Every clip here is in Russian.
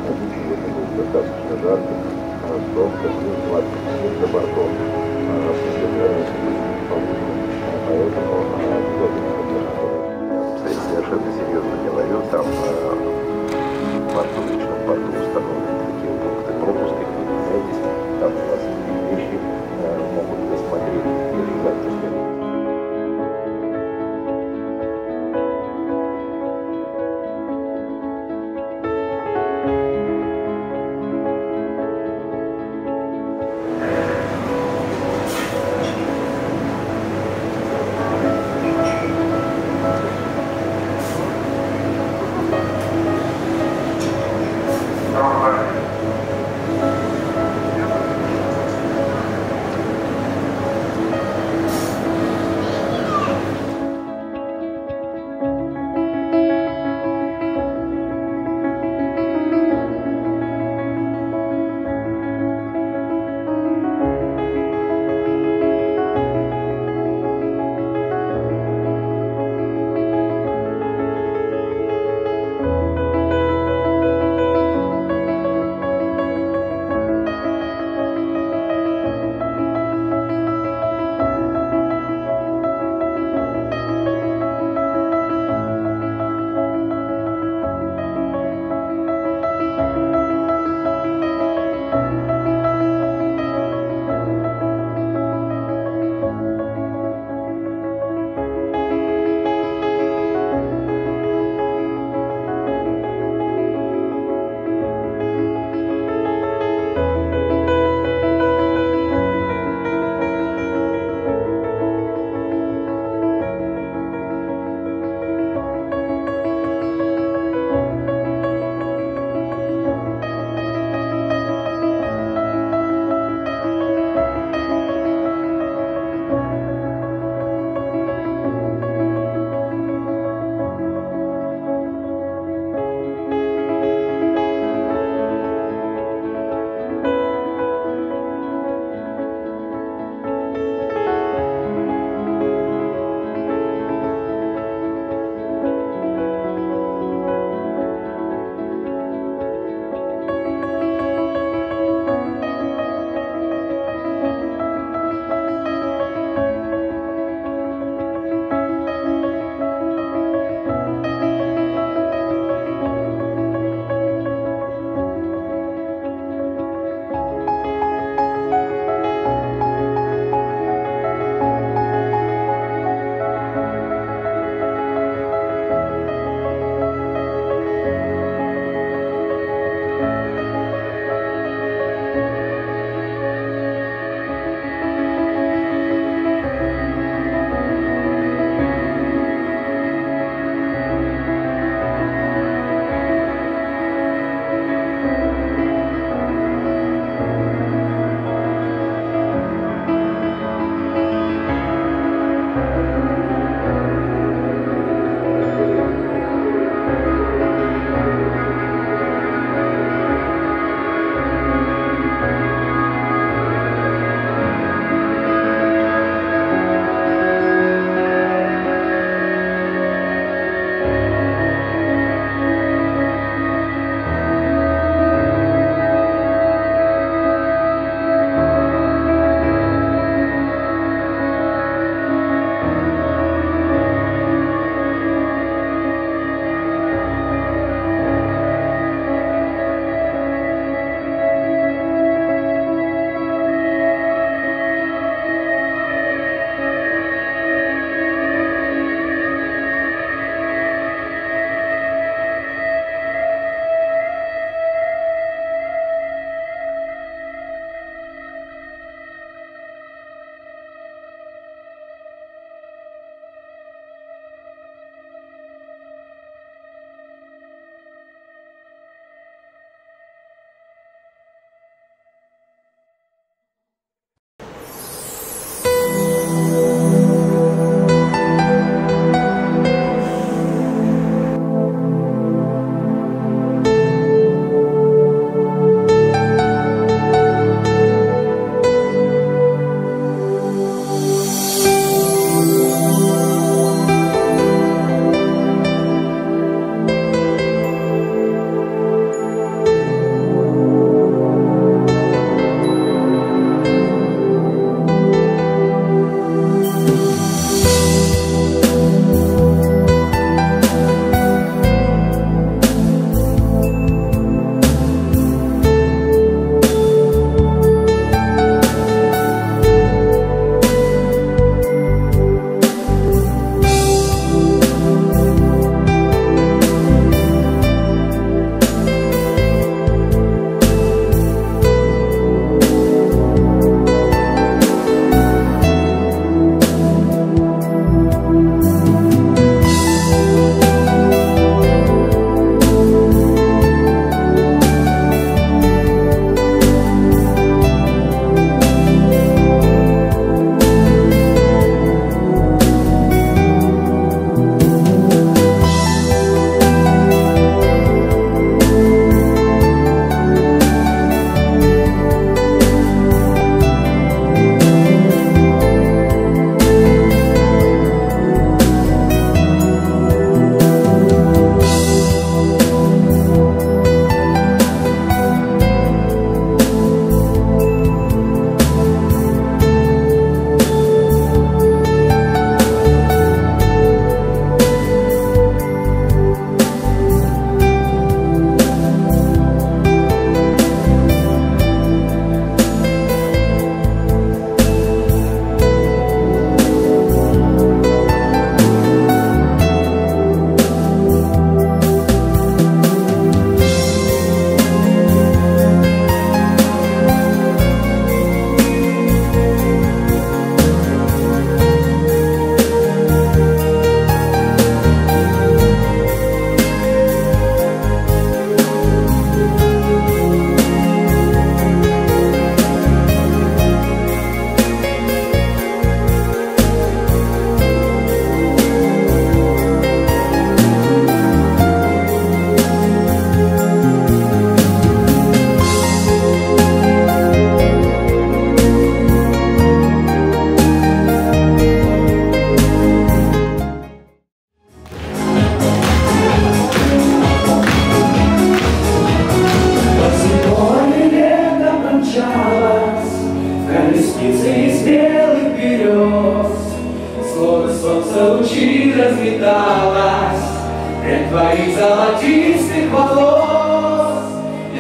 Ходить сегодня будет достаточно жарко, пробка плюс 27 за бортом, поэтому совершенно серьезно говорю, там в порту, в личном порту установлены такие пункты пропуска, не удивляйтесь, там у вас вещи могут досмотреть те же запуски.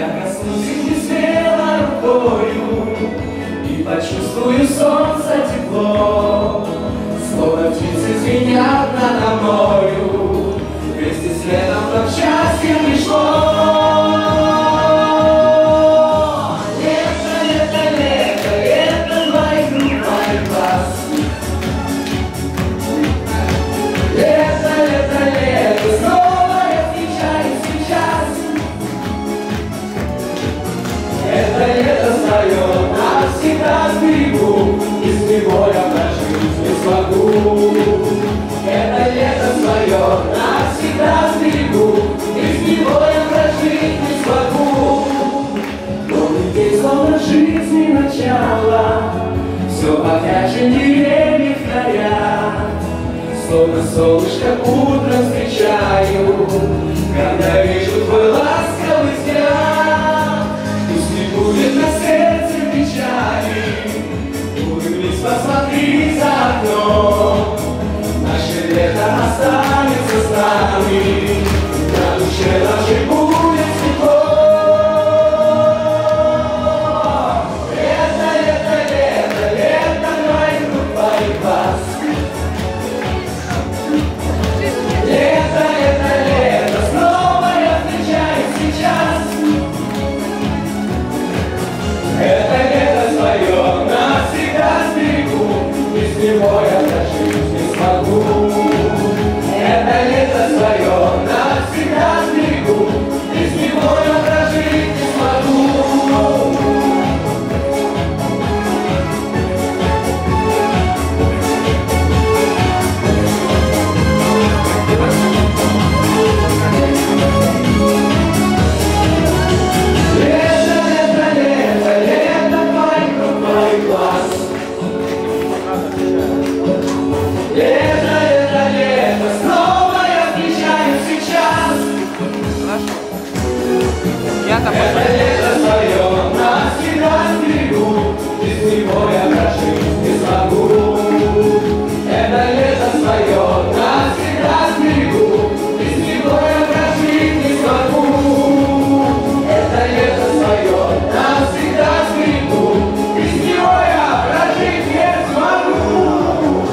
Я коснусь их не смело рукою и почувствую солнце тепло, словно птицы звенят надо мною, вместе с летом нам счастье пришло. Навсегда сберегу, без него я прожить не смогу. Это лето свое навсегда сберегу, без него я прожить не смогу. Новый день, словно жизни начало, все богаче деревьев горят, словно солнышко утром встречаю, когда вижу твой ласковый взгляд. Пусть не будет на сердце печали, улыбнись, посмотри за окно. Наше лето останется с нами, на душе нашей будет тепло. Лето, лето, лето, лето твоих рук, твоих глаз. Лето, лето, лето, снова я встречаю сейчас. Это лето свое навсегда сберегу, без него я прожить не смогу. Это лето свое навсегда сберегу, без него я прожить не смогу. Это лето свое навсегда сберегу, без него я прожить не смогу. Это лето свое навсегда сберегу, без него я прожить не смогу. Это лето свое навсегда сберегу, без него я прожить не смогу.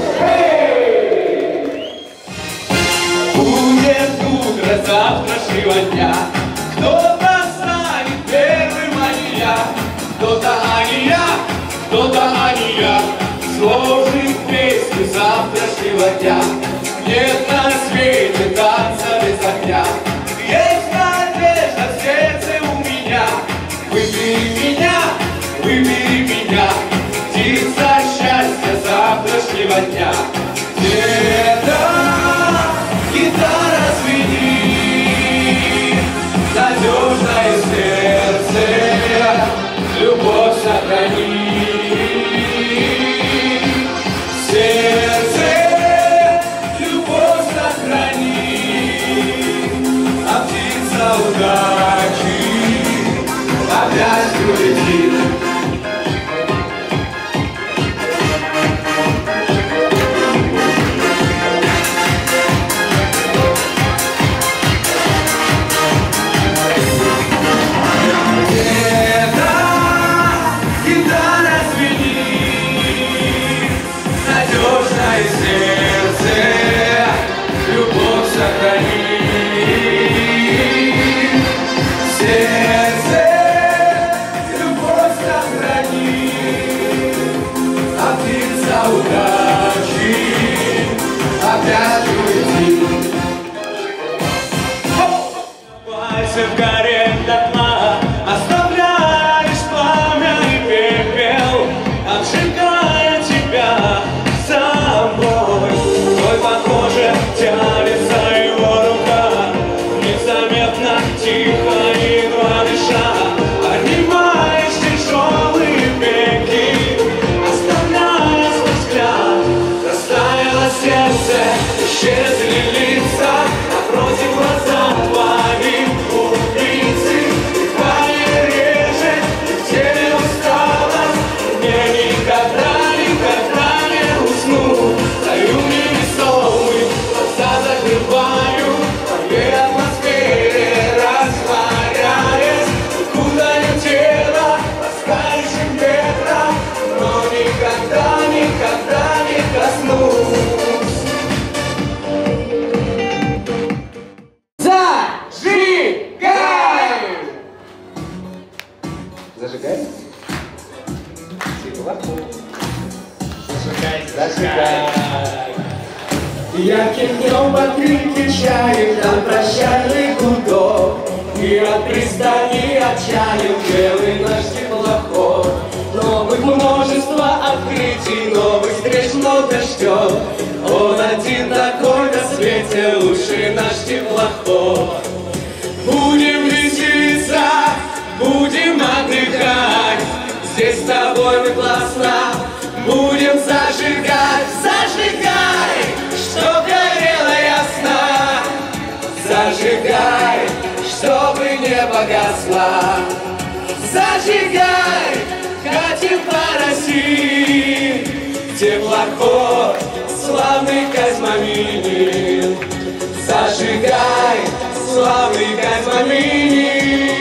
Будет утро завтрашнего дня, кто-то станет первым, а не я. Кто-то, а не я, кто-то, а не я, сложит песни завтрашнего дня. Нет на свете танца без огня, есть надежда в сердце у меня. Выбери меня, птица счастья завтрашнего дня. Где-то гитара звенит, надежное сердце, любовь сохрани. Сердце, любовь сохрани, а птица удачи опять улетит. Сердце, любовь Зажигай. Теплоход. Зажигай, Зажигай. Ярким днем под крики чаек нам прощальный гудок, и от пристани отчалил белый наш теплоход. Новых множество открытий, новых встреч много ждет. Он один такой на свете, лучший наш теплоход. Будем веселиться, будем отдыхать, здесь с тобой мы классно будем зажигать. Зажигай, чтоб горело ясно, зажигай, чтобы не погасла. Зажигай, катим по России теплоход, славный Козьма-Минин. Зажигай, славный Козьма-Минин.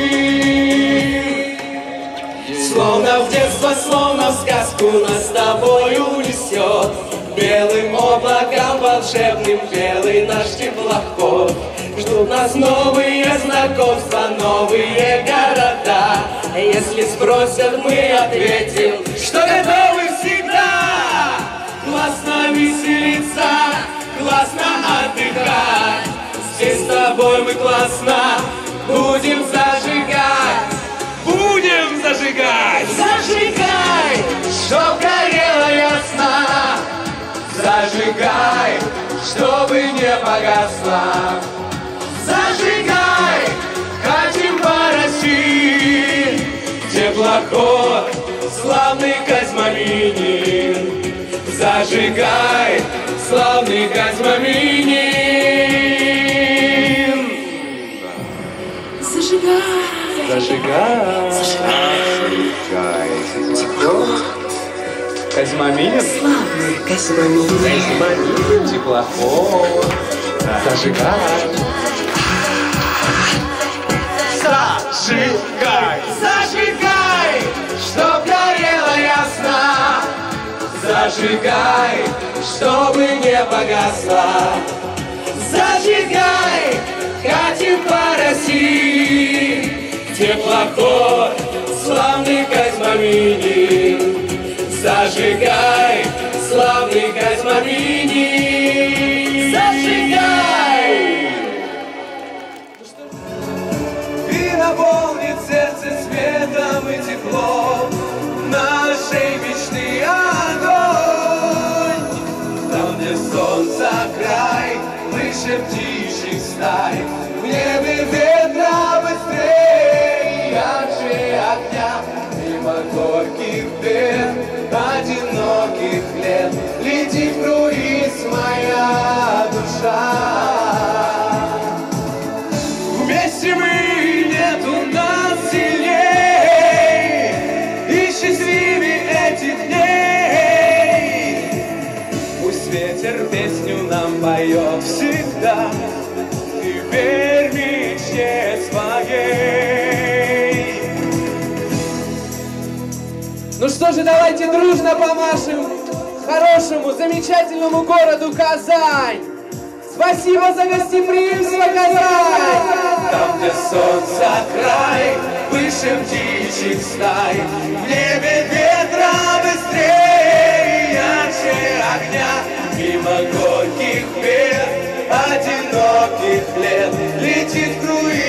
Словно в детство, словно в сказку нас с тобою унесет, белым облаком волшебным белый наш теплоход. Ждут нас новые знакомства, новые города. Если спросят, мы ответим, что готовы всегда. Классно веселиться, классно отдыхать, здесь с тобой мы классно будем зажигать. Будем зажигать! Зажигай, чтоб горело ясно, зажигай, чтобы не погасла. Зажигай, катим по России теплоход, славный Козьма-Минин. Зажигай, славный Козьма-Минин. Зажигай. Зажигай. Зажигай. Теплоход. Козьма-Минин. Славный Козьма-Минин. Козьма-Минин. Теплоход. Зажигай. Зажигай. Зажигай, чтоб горело ясно. Зажигай, чтобы не погасла. Зажигай, катим по России теплоход, славный Козьма-Минин. Зажигай, славный Козьма-Минин. Зажигай! И наполнит сердце светом и теплом нашей мечты огонь. Там, где солнце край, выше птичьих стай, в небе ветра быстрее, ярче огня, мимо горьких бед, одиноких лет, летит в круиз моя душа. Вместе мы, нет у нас сильней и счастливее этих дней. Пусть ветер песню нам поет всегда, и верь мечте своей. Ну что же, давайте дружно помашем хорошему, замечательному городу Казань. Спасибо за гостеприимство, Казань! Там, где солнце край, выше птичьих стай, в небе ветра быстрее, ярче огня, мимо горьких бед, одиноких лет, летит круиз